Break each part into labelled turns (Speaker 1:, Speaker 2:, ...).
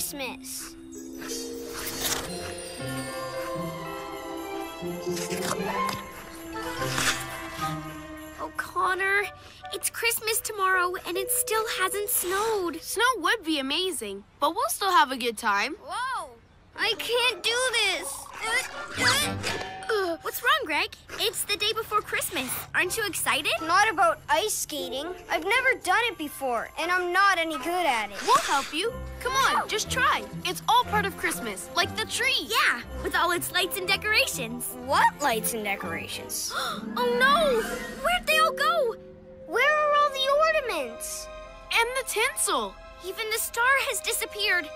Speaker 1: Christmas. Oh, Connor, it's Christmas tomorrow and it still hasn't snowed.
Speaker 2: Snow would be amazing, but we'll still have a good time.
Speaker 1: Whoa! I can't do this. What's wrong, Greg? It's the day before Christmas. Aren't you excited?
Speaker 3: Not about ice skating. I've never done it before, and I'm not any good at it.
Speaker 2: We'll help you. Come on, just try. It's all part of Christmas, like the tree.
Speaker 1: Yeah, with all its lights and decorations.
Speaker 3: What lights and decorations?
Speaker 1: Oh no! Where'd they all go?
Speaker 3: Where are all the ornaments?
Speaker 2: And the tinsel.
Speaker 1: Even the star has disappeared.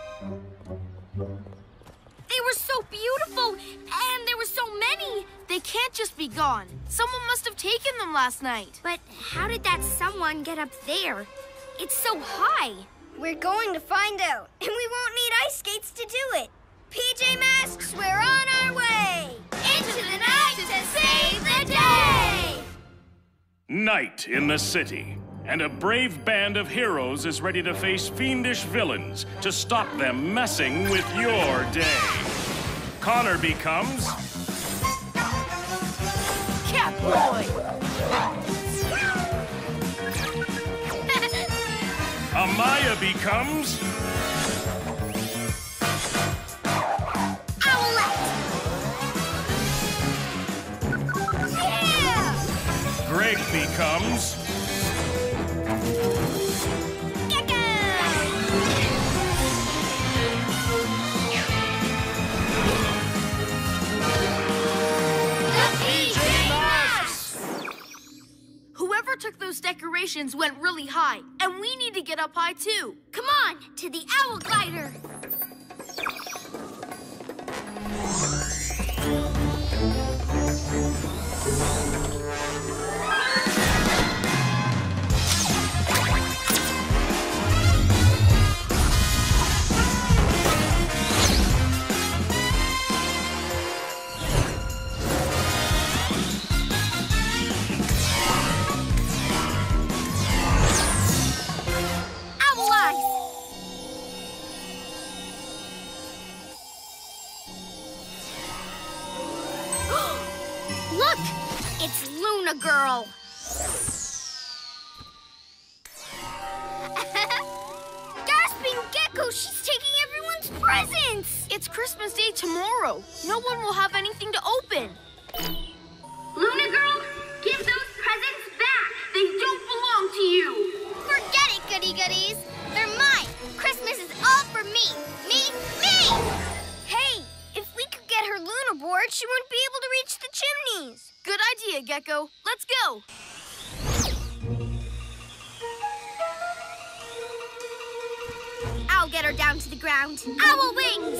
Speaker 1: They were so beautiful, and there were so many.
Speaker 2: They can't just be gone. Someone must have taken them last night.
Speaker 1: But how did that someone get up there? It's so high.
Speaker 3: We're going to find out, and we won't need ice skates to do it. PJ Masks, we're on our way!
Speaker 1: Into the night to save the day!
Speaker 4: Night in the city, and a brave band of heroes is ready to face fiendish villains to stop them messing with your day. Connor becomes...
Speaker 2: Catboy!
Speaker 4: Amaya becomes...
Speaker 1: Owlette!
Speaker 3: Yeah!
Speaker 4: Greg becomes...
Speaker 2: Whoever took those decorations went really high, and we need to get up high too.
Speaker 1: Come on, to the Owl Glider! Look! It's Luna Girl! Gasping Gecko! She's taking everyone's presents!
Speaker 2: It's Christmas Day tomorrow. No one will have anything to open.
Speaker 1: Luna Girl, give those presents back! They don't belong to you! Forget it, goody goodies! They're mine! Christmas is all for me! Me!
Speaker 3: Hey, if we could get her Luna board, she wouldn't be able to reach the chimneys.
Speaker 2: Good idea, Gecko. Let's go.
Speaker 1: I'll get her down to the ground. Owl wings!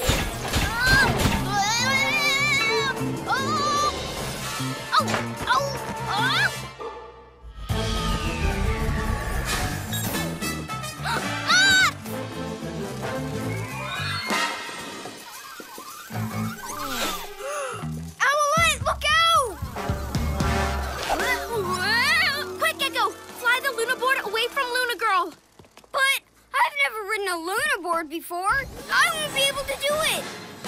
Speaker 3: Owlette, look out!
Speaker 1: Quick, Gecko! Fly the Luna board away from Luna Girl!
Speaker 3: But I've never ridden a Luna board before. I won't be able to do it.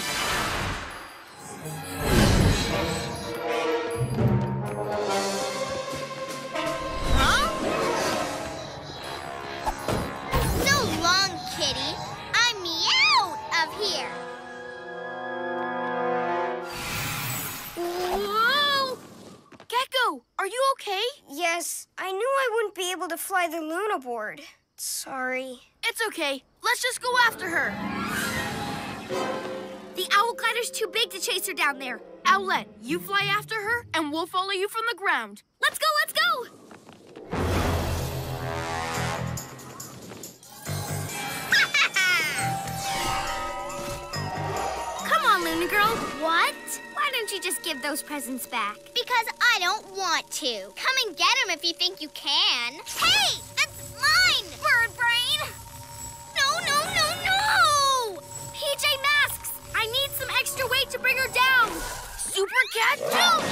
Speaker 1: So long, kitty. I'm out of here.
Speaker 2: Whoa! Gecko, are you okay?
Speaker 3: Yes, I knew I wouldn't be able to fly the Luna board. Sorry.
Speaker 2: It's okay. Let's just go after her.
Speaker 1: The Owl Glider's too big to chase her down there.
Speaker 2: Owlette, you fly after her, and we'll follow you from the ground.
Speaker 1: Let's go, let's go! Come on, Luna Girl. What? Why don't you just give those presents back?
Speaker 5: Because I don't want to. Come and get them if you think you can. Hey, that's mine, bird brain.
Speaker 1: No! PJ Masks! I need some extra weight to bring her down.
Speaker 2: Super Cat, jump!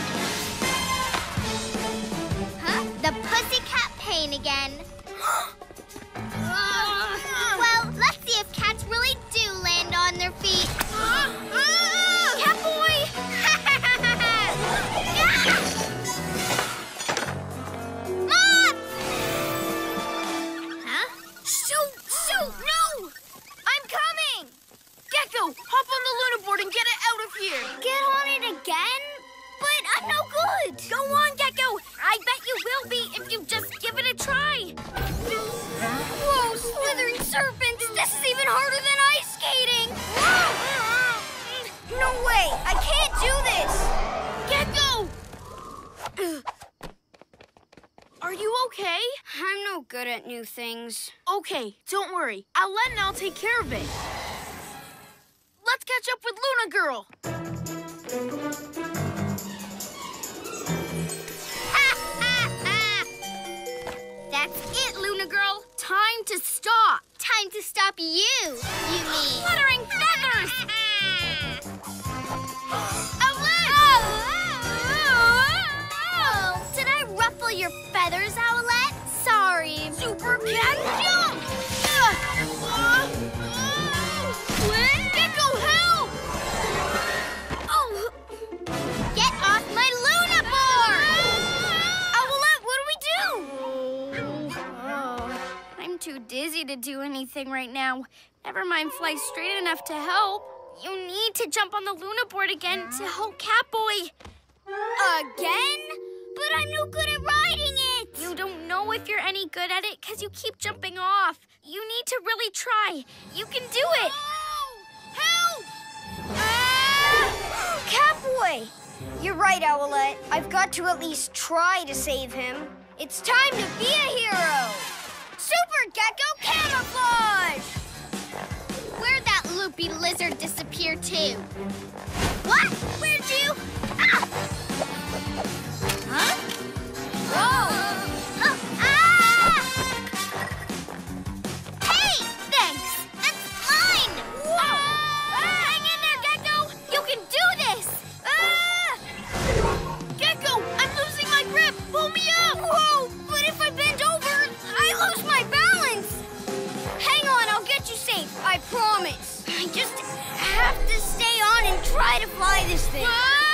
Speaker 5: Huh? The pussycat pain again. Well, let's see if cats really do land
Speaker 2: here.
Speaker 3: Get on it again? But I'm no good.
Speaker 2: Go on, Gecko. I bet you will be if you just give it a try.
Speaker 3: Whoa, slithering serpents! This is even harder than ice skating! No way! I can't do this!
Speaker 2: Gecko! Are you okay?
Speaker 3: I'm no good at new things.
Speaker 2: Okay, don't worry. Owlette and I'll take care of it. Let's catch up with Luna Girl.
Speaker 1: That's it, Luna Girl. Time to stop. Time to stop you mean.
Speaker 2: Fluttering feathers!
Speaker 1: Oh, did I ruffle your feathers, Owlette? Sorry.
Speaker 2: Super Cat Jump! Gecko, help!
Speaker 1: Oh, get off my Luna board!
Speaker 3: Owlette, what do we do? I'm too dizzy to do anything right now. Never mind fly straight enough to help. You need to jump on the Luna board again to help Catboy. Again? But I'm no good at riding it! You don't know if you're any good at it because you keep jumping off. You need to really try. You can do it.
Speaker 2: Help!
Speaker 3: Catboy! You're right, Owlette. I've got to at least try to save him. It's time to be a hero! Super Gecko Camouflage!
Speaker 1: Where'd that loopy lizard disappear to? What? Where'd you? Ah! Huh?
Speaker 3: Whoa!
Speaker 1: Oh, ah! Hey, thanks. That's mine.
Speaker 3: Whoa!
Speaker 1: Hang in there, Gecko. You can do this.
Speaker 2: Gecko, I'm losing my grip. Pull me up.
Speaker 3: Whoa! But if I bend over, I lose my balance. Hang on, I'll get you safe. I promise. I just have to stay on and try to fly this thing.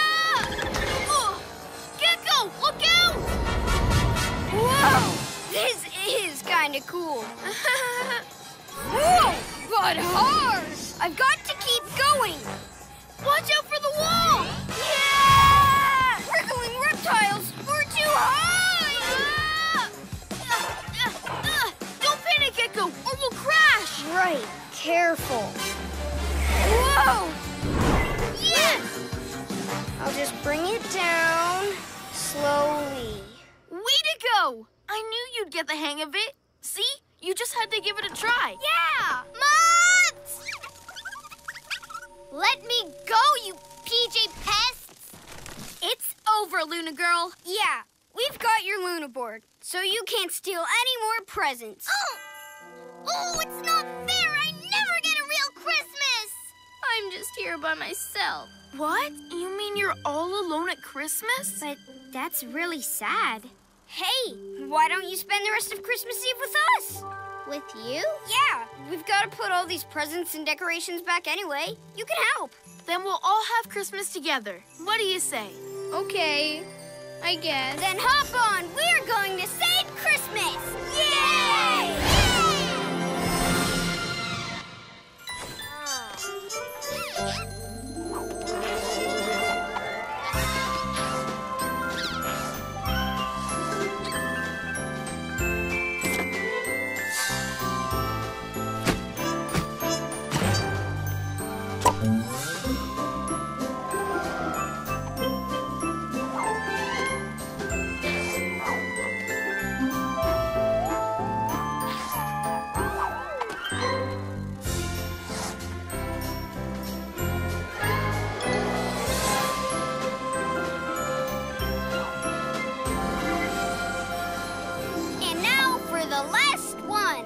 Speaker 2: Gecko, look out!
Speaker 3: Whoa! This is kind of cool. Whoa! But hard! I've got to keep going.
Speaker 2: Watch out for the wall!
Speaker 3: Yeah! Wriggling reptiles! We're too high!
Speaker 2: Don't panic, Gecko, or we'll crash!
Speaker 3: Right. Careful. Whoa!
Speaker 2: Yes!
Speaker 3: I'll just bring it down slowly.
Speaker 2: Way to go! I knew you'd get the hang of it. See? You just had to give it a try.
Speaker 3: Yeah!
Speaker 1: Moths! Let me go, you PJ pests. It's over, Luna Girl.
Speaker 3: Yeah, we've got your Luna board, so you can't steal any more presents.
Speaker 1: Oh, it's not fair. I never get a real Christmas.
Speaker 3: I'm just here by myself.
Speaker 2: What? You mean you're all alone at Christmas?
Speaker 3: But that's really sad. Hey, why don't you spend the rest of Christmas Eve with us?
Speaker 1: With you?
Speaker 3: Yeah, we've got to put all these presents and decorations back anyway. You can help.
Speaker 2: Then we'll all have Christmas together. What do you say?
Speaker 3: Okay, I guess. Then hop on. We're going to save Christmas. Yay! And now for the last one.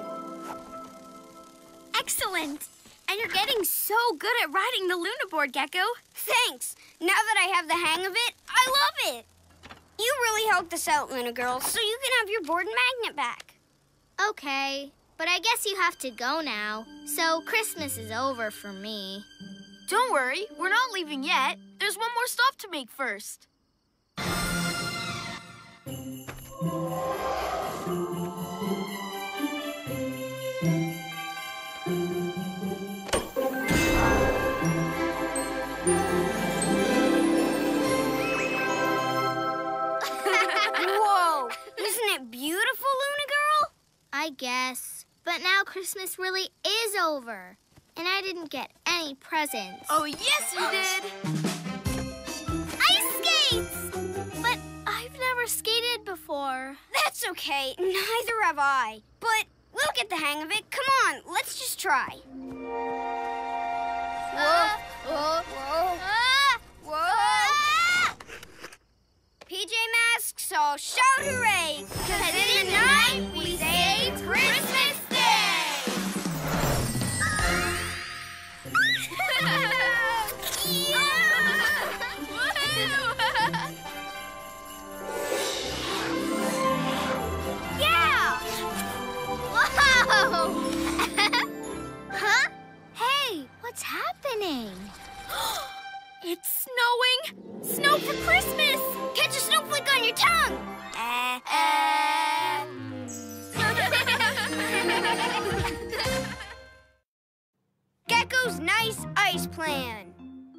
Speaker 3: Excellent. And you're getting so good at riding the Luna board, Gecko. Thanks. Now that I have the hang of it, I love it. You really helped us out, Luna Girl, so you can have your board and magnet back.
Speaker 1: Okay, but I guess you have to go now. So Christmas is over for me.
Speaker 2: Don't worry, we're not leaving yet. There's one more stop to make first.
Speaker 5: guess. But now Christmas really is over. And I didn't get any presents.
Speaker 2: Oh, yes, you did.
Speaker 5: Ice skates! But I've never skated before.
Speaker 3: That's okay. Neither have I. But we'll get the hang of it. Come on, let's just try. Whoa. PJ Masks, so shout hooray! 'Cause tonight we say Christmas Day!
Speaker 5: Yeah! Whoa! Huh? Hey, what's happening?
Speaker 3: It's snowing! Snow for Christmas! Catch a snowflake on your tongue! Gecko's nice ice plan.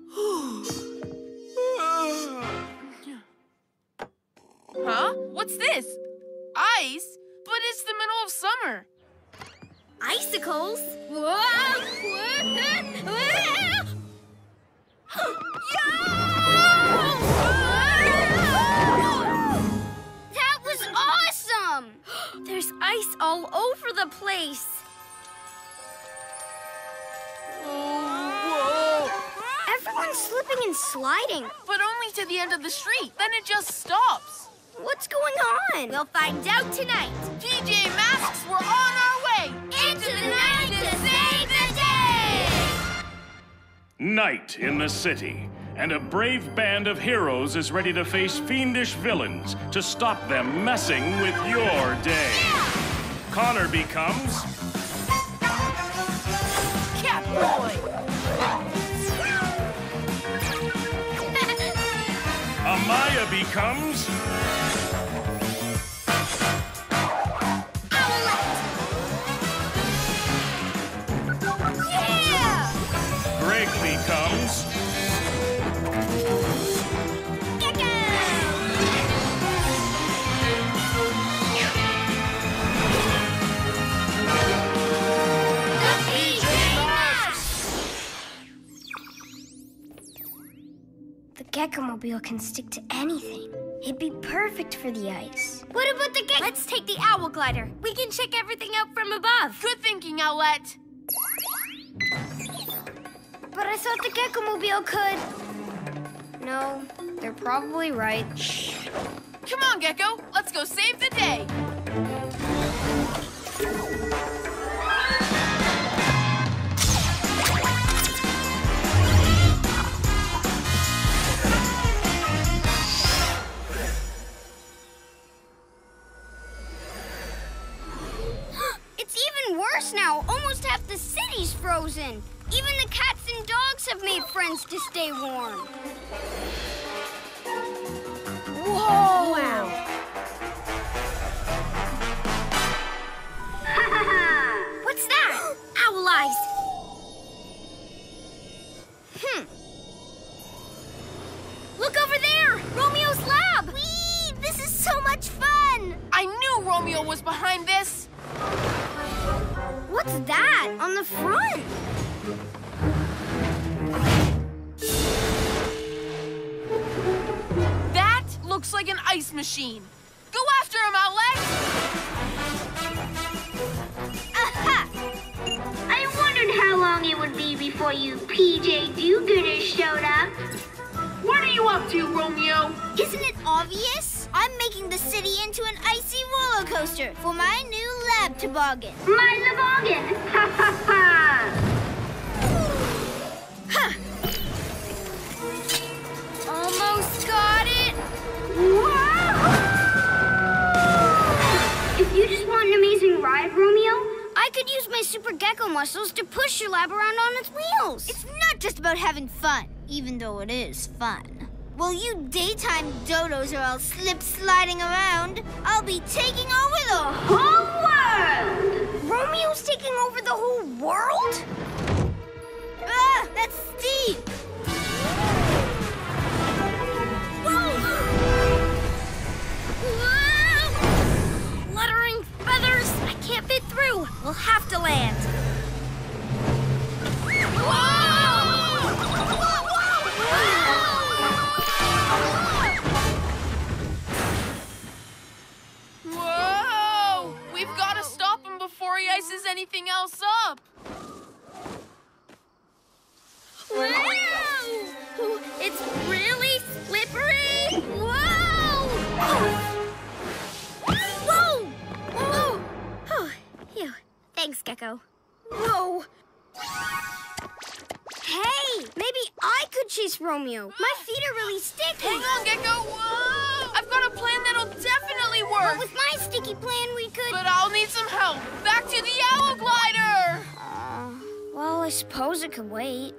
Speaker 2: Huh? What's this? Ice? But it's the middle of summer.
Speaker 3: Icicles? That was awesome! There's ice all over the place.
Speaker 2: Whoa!
Speaker 3: Everyone's slipping and sliding.
Speaker 2: But only to the end of the street. Then it just stops.
Speaker 3: What's going on? We'll find out tonight.
Speaker 2: PJ Masks, we're on our way.
Speaker 3: Into the night to save the day!
Speaker 4: Night in the city, and a brave band of heroes is ready to face fiendish villains to stop them messing with your day. Connor becomes
Speaker 2: Catboy.
Speaker 4: Amaya becomes
Speaker 3: Yeah!
Speaker 4: Greg becomes
Speaker 3: Gecko! The PJ Masks! The Gecko-mobile can stick to anything. It'd be perfect for the ice. What about the Gecko? Let's take the Owl Glider. We can check everything out from above.
Speaker 2: Good thinking, Owlette.
Speaker 3: But I thought the Gecko-mobile could. No, they're probably right.
Speaker 2: Come on, Gecko. Let's go save the day.
Speaker 3: It's even worse now. Almost half the city's frozen. Even the cats and dogs have made friends to stay warm. Whoa! Wow. What's that? Owl eyes. Look over there! Romeo's lab! Whee! This is so much fun!
Speaker 2: I knew Romeo was behind this.
Speaker 3: What's that on the front?
Speaker 2: That looks like an ice machine. Go after him, Owlette.
Speaker 3: Aha!
Speaker 1: I wondered how long it would be before you PJ do-gooders showed up.
Speaker 2: What are you up to, Romeo?
Speaker 5: Isn't it obvious? I'm making the city into an icy roller coaster for my new lab toboggan.
Speaker 1: My Lavogan! Ha ha ha!
Speaker 3: Almost got it.
Speaker 1: If you just want an amazing ride, Romeo,
Speaker 3: I could use my super gecko muscles to push your lab around on its wheels.
Speaker 5: It's not just about having fun, even though it is fun. While you daytime dodos are all slip-sliding around, I'll be taking over the
Speaker 1: whole world!
Speaker 3: Romeo's taking over the whole world?
Speaker 5: Ah, that's steep!
Speaker 3: Whoa! Fluttering feathers! I can't fit through! Romeo. My feet are really sticky.
Speaker 2: Hang on, Gecko. Whoa! I've got a plan that'll definitely work.
Speaker 3: But with my sticky plan, we could...
Speaker 2: But I'll need some help. Back to the Owl Glider!
Speaker 3: Well, I suppose it could wait.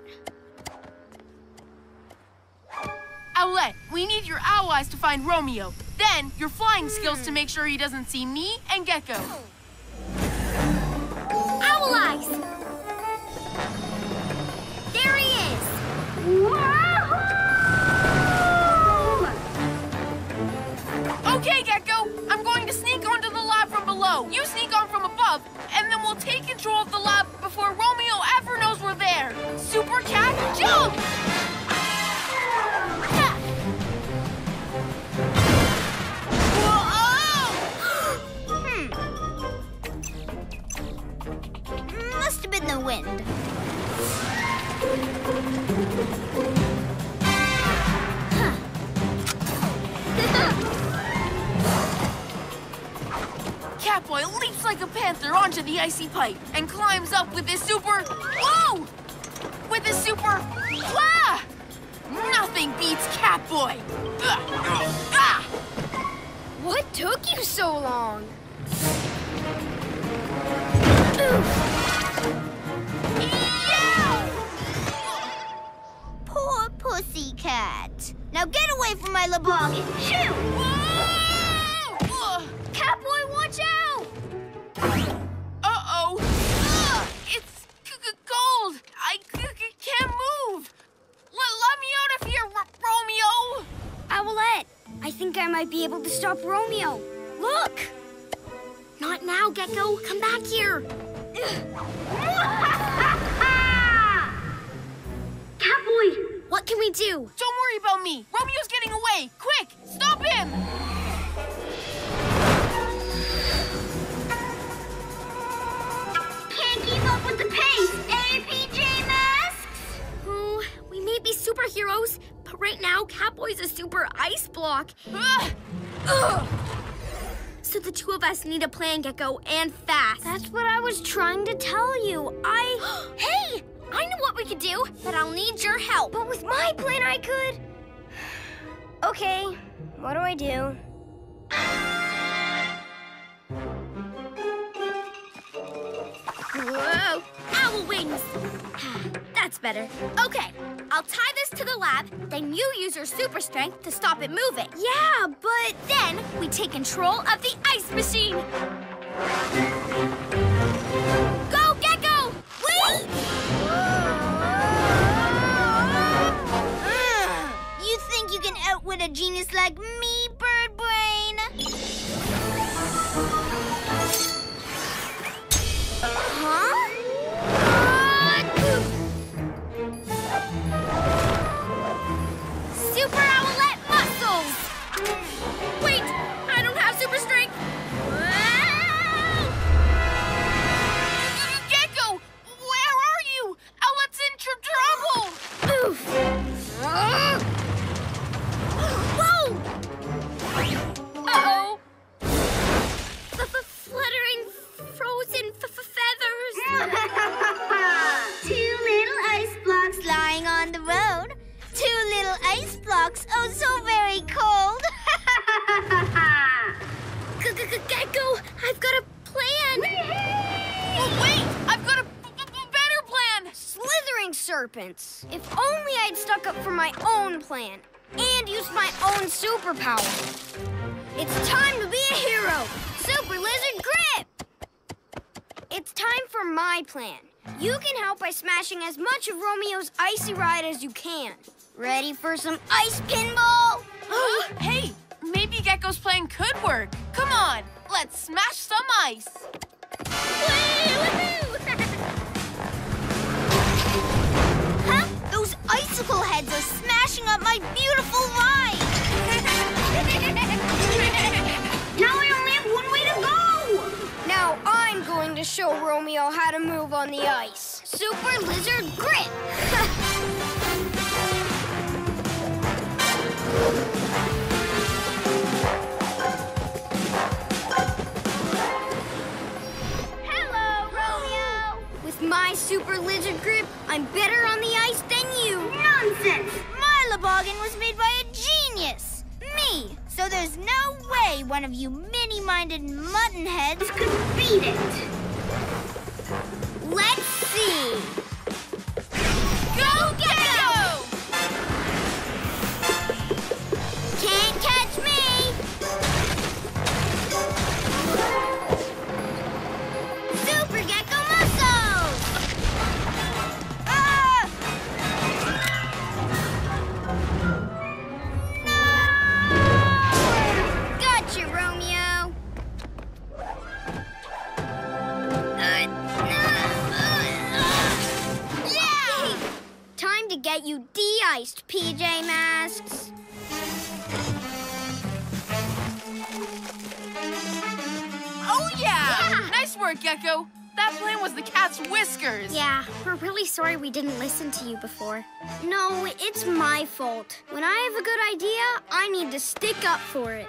Speaker 2: Owlette, we need your owl eyes to find Romeo. Then, your flying skills to make sure he doesn't see me and Gecko.
Speaker 3: Owl eyes! There he is! Wahoo!
Speaker 2: Okay, Gecko, I'm going to sneak onto the lab from below. You sneak on from above, and then we'll take control of the lab before Romeo ever knows we're there. Super Cat, jump!
Speaker 5: Must have been the wind.
Speaker 2: Catboy leaps like a panther onto the icy pipe and climbs up with his super... Whoa! With his super... Ah! Nothing beats Catboy! Ah!
Speaker 3: What took you so long?
Speaker 5: Poor pussycat. Now get away from my toboggan. Shoo!
Speaker 2: Whoa!
Speaker 3: Catboy, watch out!
Speaker 2: Uh-oh! It's cold! I can't move! Let me out of here, Romeo!
Speaker 3: Owlette, I think I might be able to stop Romeo. Look! Not now, Gecko. Come back here.
Speaker 1: Catboy!
Speaker 3: What can we do?
Speaker 2: Don't worry about me. Romeo's getting away. Quick, stop him!
Speaker 1: Can't keep up with the pace, eh, PJ Masks?
Speaker 3: Oh, we may be superheroes, but right now, Catboy's a super ice block.
Speaker 2: Ugh!
Speaker 3: So the two of us need a plan, Gecko, and fast. That's what I was trying to tell you. Hey! I know what we could do, but I'll need your help. But with my plan, I could. Okay, what do I do? Whoa! Owl wings! That's better. Okay, I'll tie this to the lab, then you use your super strength to stop it moving. Yeah, but then we take control of the ice machine. Go, Gecko! Wait!
Speaker 5: You think you can outwit a genius like me, Bird Brain?
Speaker 3: Huh? Super Owlette muscles! Wait, I don't have super strength.
Speaker 2: Gecko, where are you? Owlette's in trouble!
Speaker 3: Oof! Whoa! Uh-oh! Fluttering frozen feathers.
Speaker 5: Two little ice blocks lying on the road. Two little ice blocks, oh so very cold.
Speaker 3: Gecko, I've got a plan.
Speaker 2: Oh, wait! I've got a better plan!
Speaker 3: Slithering serpents. If only I'd stuck up for my own plan and used my own superpower. It's time to be a hero. Super Lizard Grip! It's time for my plan. You can help by smashing as much of Romeo's icy ride as you can. Ready for some ice pinball?
Speaker 2: Hey, maybe Gecko's plan could work. Come on, let's smash some ice.
Speaker 5: Huh? Those icicle heads are smashing up my beautiful ride.
Speaker 1: Now I only have one way to go!
Speaker 3: Now I'm going to show Romeo how to move on the ice. Super Lizard Grip!
Speaker 5: Hello, Romeo.
Speaker 3: With my Super Lizard Grip, I'm better on the ice than you.
Speaker 1: Nonsense!
Speaker 5: My So there's no way one of you mini-minded mutton heads
Speaker 1: could beat it.
Speaker 5: Let's see.
Speaker 2: Go, Gecko!
Speaker 5: Can't catch me. Super Gecko muscles. Ah! No! Gotcha, Romeo. Yeah! Time to get you de-iced, PJ Masks.
Speaker 2: Oh, yeah! Nice work, Gecko. That plan was the cat's whiskers.
Speaker 3: Yeah, we're really sorry we didn't listen to you before.
Speaker 5: No, it's my fault. When I have a good idea, I need to stick up for it.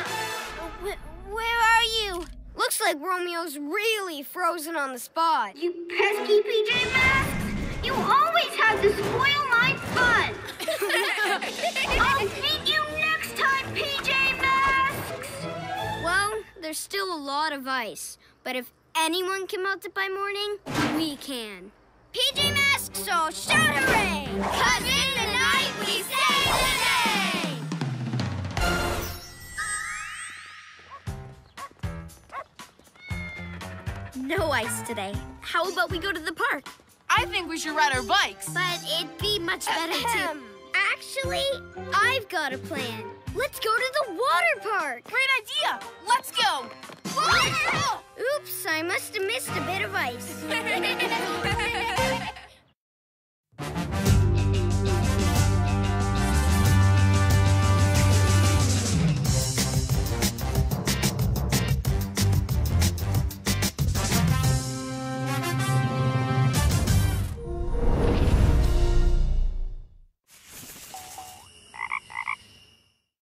Speaker 5: Where are you? Looks like Romeo's really frozen on the spot.
Speaker 1: You pesky PJ Masks! You always have to spoil my fun! I'll beat you next time, PJ Masks!
Speaker 5: Well, there's still a lot of ice, but if anyone can melt it by morning, we can. PJ Masks, so shout hooray! 'Cause in the night we save the day!
Speaker 3: No ice today. How about we go to the park?
Speaker 2: I think we should ride our bikes.
Speaker 3: But it'd be much better to...
Speaker 5: Actually, I've got a plan. Let's go to the water park.
Speaker 2: Great idea. Let's go.
Speaker 5: Oops, I must have missed a bit of ice.